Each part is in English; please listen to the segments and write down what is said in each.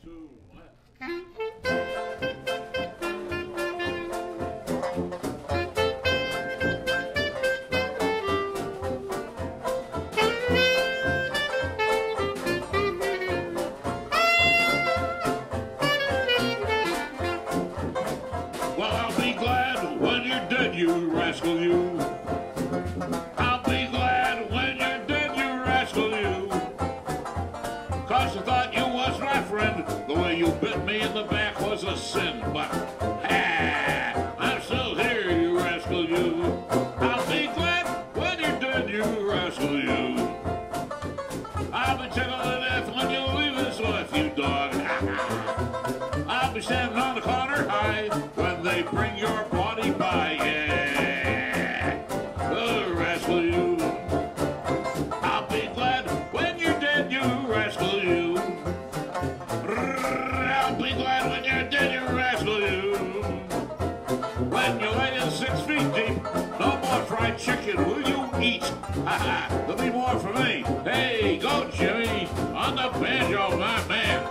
2, 1. Well, I'll be glad when you're dead, you rascal, you. I'll be glad when you're dead, you rascal, you. 'Cause I thought you was my friend. The way you bit me in the back was a sin. But, I'm still here, you rascal, you. I'll be glad when you're dead, you rascal, you. I'll be tickled to death when you leave this life, you dog. I'll be standing on the corner high when they bring your body by, yeah. Oh, rascal, you. I'll be glad when you're dead, you rascal, you. I'll be glad when you're dead, you rascal, you. When you lay in 6 feet deep, no more fried chicken will you eat. Ha there'll be more for me. Hey, go Jimmy, on the banjo, my man.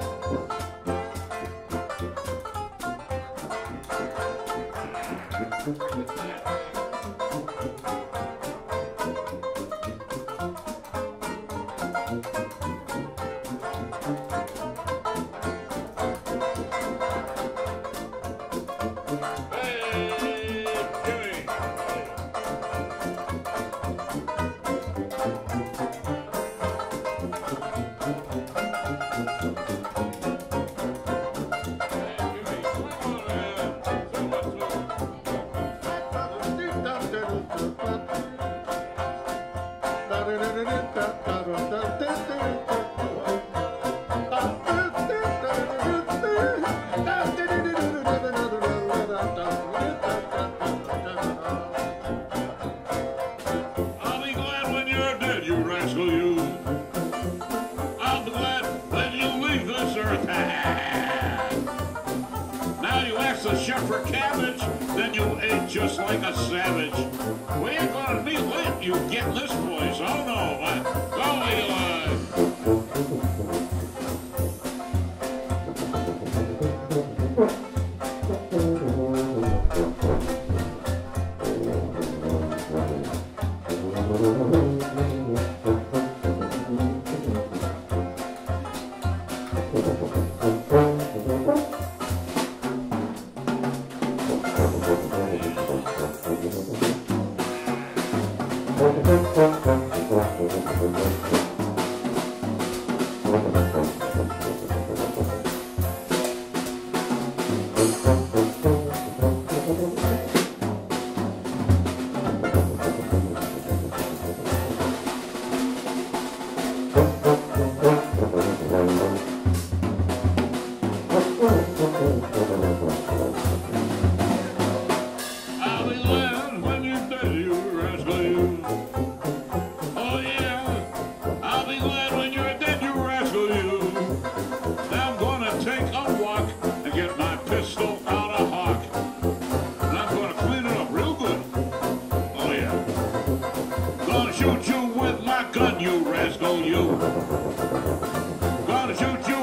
For cabbage, then you ate just like a savage. We ain't gonna be late, you get this place. Oh no, go Eli. Shoot you with my gun, you rascal, you. Gonna shoot you